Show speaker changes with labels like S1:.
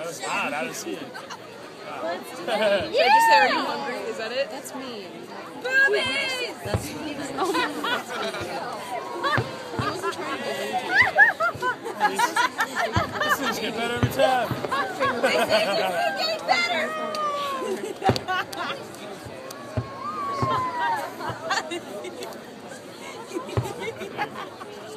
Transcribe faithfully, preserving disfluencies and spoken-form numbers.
S1: That was hot. I didn't see it.
S2: Let's do it.
S3: Should I just say, are you hungry? Is that it?
S2: That's me.
S3: Boobies!
S2: That's me. Oh, that's me. He wasn't trying to get into
S1: These things get better every time.
S3: They say it's getting better!